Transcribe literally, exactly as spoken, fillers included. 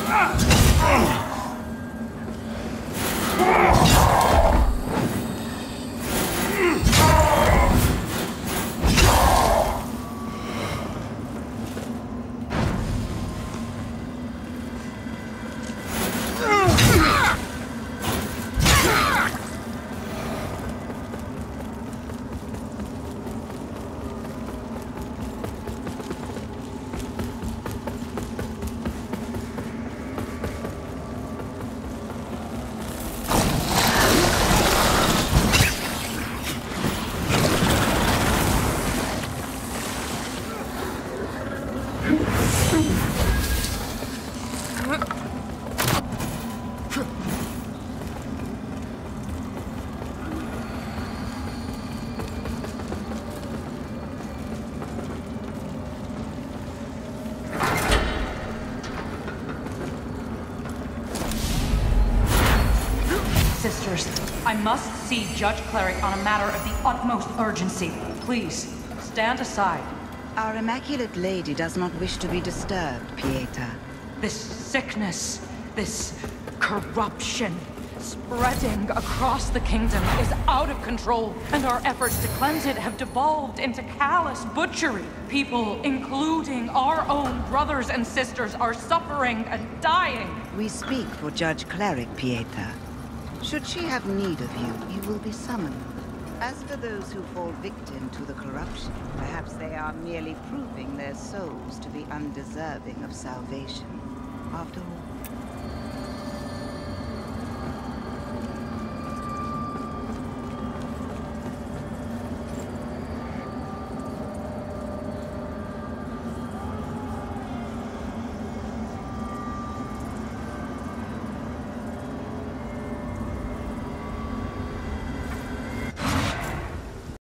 Sisters, I must see Judge Cleric on a matter of the utmost urgency. Please, stand aside. Our Immaculate Lady does not wish to be disturbed, Pieta. This sickness, this corruption, spreading across the kingdom is out of control, and our efforts to cleanse it have devolved into callous butchery. People, including our own brothers and sisters, are suffering and dying. We speak for Judge Cleric, Pieta. Should she have need of you, you will be summoned. As for those who fall victim to the corruption, perhaps they are merely proving their souls to be undeserving of salvation. After all,